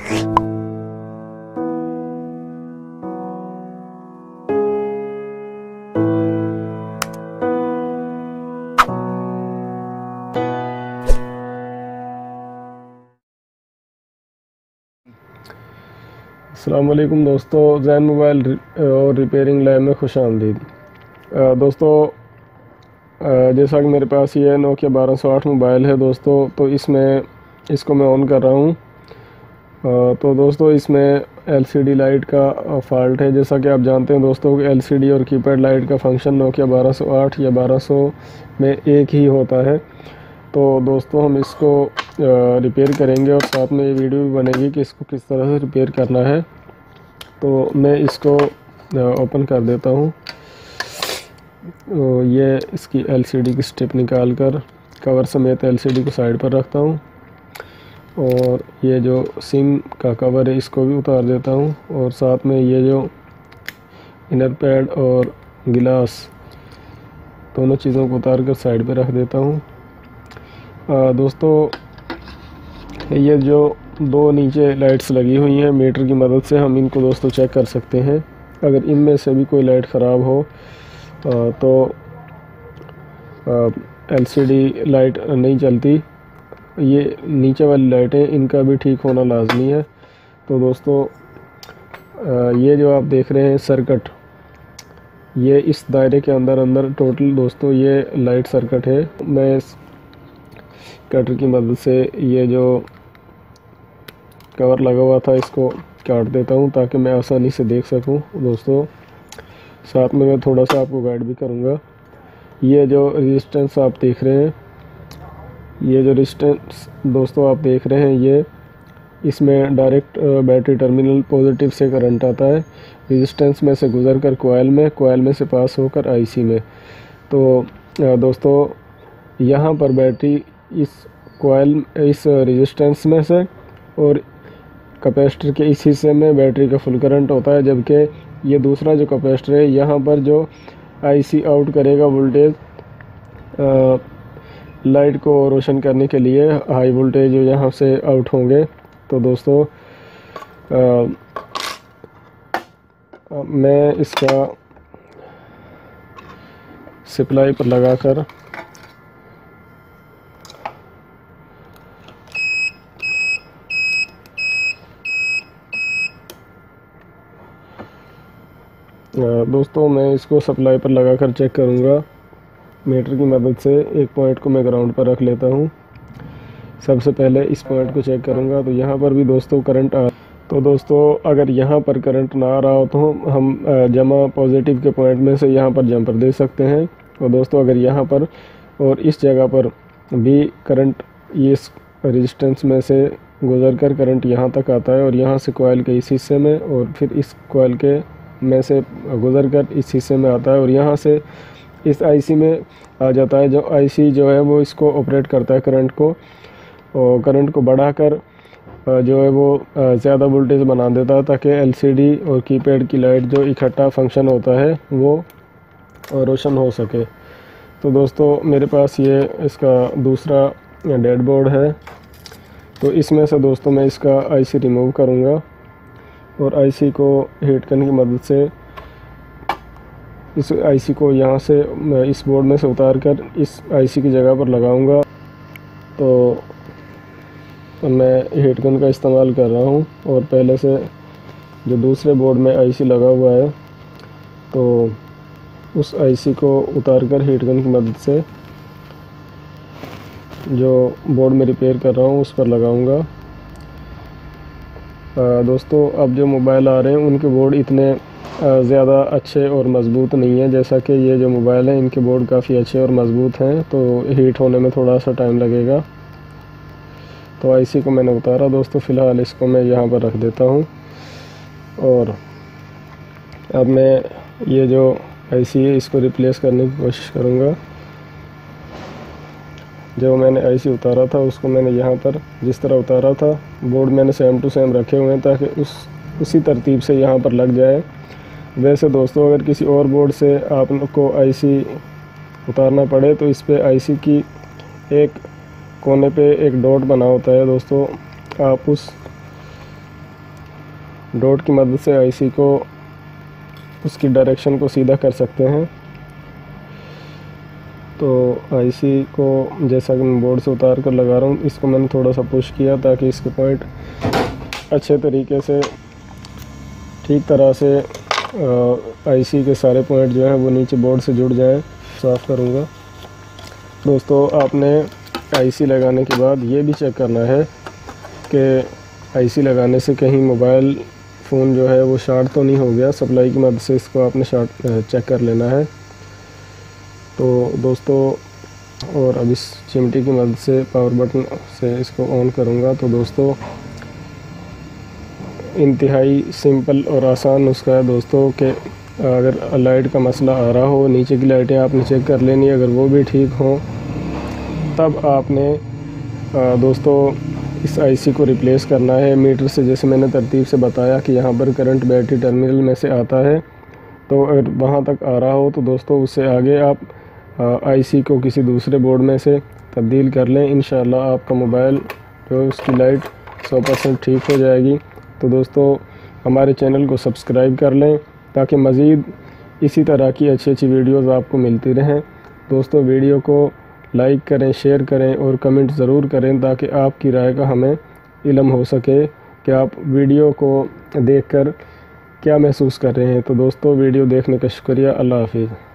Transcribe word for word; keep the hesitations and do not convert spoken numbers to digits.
अस्सलाम वालेकुम दोस्तों, जैन मोबाइल और रिपेयरिंग लैब में खुश आमदीद। दोस्तों, जैसा कि मेरे पास ये नोकिया बारह सौ आठ मोबाइल है दोस्तों, तो इसमें इसको मैं ऑन कर रहा हूँ। तो दोस्तों, इसमें एलसीडी लाइट का फॉल्ट है। जैसा कि आप जानते हैं दोस्तों कि एलसीडी और कीपैड लाइट का फंक्शन नोकिया बारह सौ आठ या बारह सौ में एक ही होता है। तो दोस्तों, हम इसको रिपेयर करेंगे और साथ में ये वीडियो भी बनेगी कि इसको किस तरह से रिपेयर करना है। तो मैं इसको ओपन कर देता हूँ। तो ये इसकी एलसीडी की स्ट्रिप निकाल कर कवर समेत एलसीडी को साइड पर रखता हूँ और ये जो सिम का कवर है इसको भी उतार देता हूँ और साथ में ये जो इनर पैड और गिलास दोनों चीज़ों को उतार कर साइड पर रख देता हूँ। दोस्तों, ये जो दो नीचे लाइट्स लगी हुई हैं, मीटर की मदद से हम इनको दोस्तों चेक कर सकते हैं। अगर इनमें से भी कोई लाइट ख़राब हो तो एलसीडी लाइट नहीं चलती। ये नीचे वाली लाइटें इनका भी ठीक होना लाजमी है। तो दोस्तों, ये जो आप देख रहे हैं सर्किट, ये इस दायरे के अंदर अंदर टोटल दोस्तों ये लाइट सर्किट है। मैं इस कटर की मदद से ये जो कवर लगा हुआ था इसको काट देता हूँ ताकि मैं आसानी से देख सकूँ दोस्तों। साथ में मैं थोड़ा सा आपको गाइड भी करूँगा। ये जो रेजिस्टेंस आप देख रहे हैं, ये जो रेजिस्टेंस दोस्तों आप देख रहे हैं, ये इसमें डायरेक्ट बैटरी टर्मिनल पॉजिटिव से करंट आता है। रेजिस्टेंस में से गुजर कर कोयल में, कोयल में से पास होकर आईसी में। तो दोस्तों, यहाँ पर बैटरी इस कोयल इस रेजिस्टेंस में से और कैपेसिटर के इस हिस्से में बैटरी का फुल करंट होता है, जबकि ये दूसरा जो कैपेसिटर है यहाँ पर जो आईसी आउट करेगा वोल्टेज लाइट को रोशन करने के लिए, हाई वोल्टेज जो यहाँ से आउट होंगे। तो दोस्तों, आ, मैं इसका सप्लाई पर लगाकर दोस्तों मैं इसको सप्लाई पर लगाकर चेक करूँगा। मीटर की मदद से एक पॉइंट को मैं ग्राउंड पर रख लेता हूँ। सबसे पहले इस पॉइंट को चेक करूँगा तो यहाँ पर भी दोस्तों करंट आ तो दोस्तों अगर यहाँ पर करंट ना आ रहा हो तो हम जमा पॉजिटिव के पॉइंट में से यहाँ पर जंपर दे सकते हैं। और दोस्तों, अगर यहाँ पर और इस जगह पर भी करंट इस रेजिस्टेंस में से गुजर कर करंट यहाँ तक आता है और यहाँ से कोयल के इस हिस्से में और फिर इस कोयल के में से गुजर कर इस हिस्से में आता है और यहाँ से इस आईसी में आ जाता है। जो आईसी जो है वो इसको ऑपरेट करता है करंट को, और करंट को बढ़ाकर जो है वो ज़्यादा वोल्टेज बना देता है ताकि एलसीडी और कीपैड की लाइट जो इकट्ठा फंक्शन होता है वो रोशन हो सके। तो दोस्तों, मेरे पास ये इसका दूसरा डेड बोर्ड है। तो इसमें से दोस्तों मैं इसका आईसी रिमूव करूँगा और आईसी को हीट गन की मदद से इस आईसी को यहाँ से इस बोर्ड में से उतार कर इस आईसी की जगह पर लगाऊंगा। तो मैं हीट गन का इस्तेमाल कर रहा हूँ और पहले से जो दूसरे बोर्ड में आईसी लगा हुआ है तो उस आईसी को उतार कर हीट गन की मदद से जो बोर्ड में रिपेयर कर रहा हूँ उस पर लगाऊंगा। दोस्तों, अब जो मोबाइल आ रहे हैं उनके बोर्ड इतने ज़्यादा अच्छे और मज़बूत नहीं है, जैसा कि ये जो मोबाइल है इनके बोर्ड काफ़ी अच्छे और मज़बूत हैं। तो हीट होने में थोड़ा सा टाइम लगेगा। तो आईसी को मैंने उतारा दोस्तों। फ़िलहाल इसको मैं यहाँ पर रख देता हूँ और अब मैं ये जो आईसी है इसको रिप्लेस करने की कोशिश करूँगा। जो मैंने आईसी उतारा था उसको मैंने यहाँ पर जिस तरह उतारा था बोर्ड मैंने सेम टू सेम रखे हुए हैं ताकि उस उसी तरतीब से यहाँ पर लग जाए। वैसे दोस्तों, अगर किसी और बोर्ड से आप लोग को आईसी उतारना पड़े तो इस पे आईसी की एक कोने पे एक डॉट बना होता है दोस्तों, आप उस डॉट की मदद से आईसी को उसकी डायरेक्शन को सीधा कर सकते हैं। तो आईसी को जैसा कि मैं बोर्ड से उतार कर लगा रहा हूँ, इसको मैंने थोड़ा सा पुश किया ताकि इसके पॉइंट अच्छे तरीके से ठीक तरह से आईसी के सारे पॉइंट जो हैं वो नीचे बोर्ड से जुड़ जाएं। साफ़ करूँगा। दोस्तों, आपने आईसी लगाने के बाद ये भी चेक करना है कि आईसी लगाने से कहीं मोबाइल फ़ोन जो है वो शॉर्ट तो नहीं हो गया। सप्लाई की मदद से इसको आपने शॉर्ट चेक कर लेना है। तो दोस्तों, और अब इस चिमटी की मदद से पावर बटन से इसको ऑन करूँगा। तो दोस्तों, इंतहाई सिंपल और आसान नुस्खा है दोस्तों कि अगर लाइट का मसला आ रहा हो, नीचे की लाइटें आपने चेक कर लेनी, अगर वो भी ठीक हों तब आपने दोस्तों इस आईसी को रिप्लेस करना है मीटर से। जैसे मैंने तरतीब से बताया कि यहाँ पर करंट बैटरी टर्मिनल में से आता है, तो अगर वहाँ तक आ रहा हो तो दोस्तों उससे आगे आप आईसी को किसी दूसरे बोर्ड में से तब्दील कर लें। इंशाल्लाह आपका मोबाइल जो है उसकी लाइट सौ परसेंट ठीक हो जाएगी। तो दोस्तों, हमारे चैनल को सब्सक्राइब कर लें ताकि मज़ीद इसी तरह की अच्छी अच्छी वीडियोज़ आपको मिलती रहें। दोस्तों, वीडियो को लाइक करें, शेयर करें और कमेंट ज़रूर करें ताकि आपकी राय का हमें इल्म हो सके कि आप वीडियो को देखकर क्या महसूस कर रहे हैं। तो दोस्तों, वीडियो देखने का शुक्रिया। अल्लाह हाफिज़।